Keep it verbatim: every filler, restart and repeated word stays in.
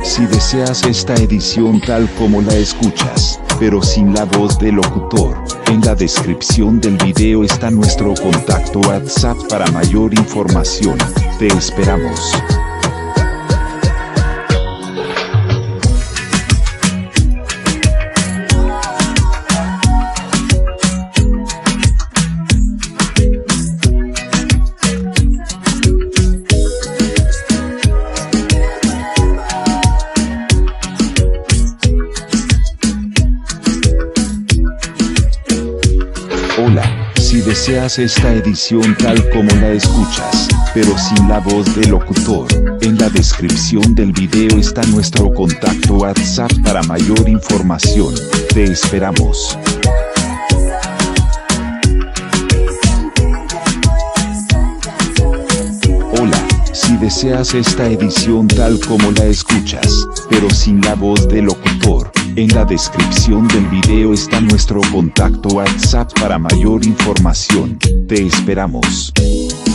si deseas esta edición tal como la escuchas, pero sin la voz del locutor, en la descripción del video está nuestro contacto WhatsApp para mayor información. Te esperamos. Hola, si deseas esta edición tal como la escuchas, pero sin la voz del locutor, en la descripción del video está nuestro contacto WhatsApp para mayor información. Te esperamos. Hola, si deseas esta edición tal como la escuchas, pero sin la voz del locutor, en la descripción del video está nuestro contacto WhatsApp para mayor información. Te esperamos.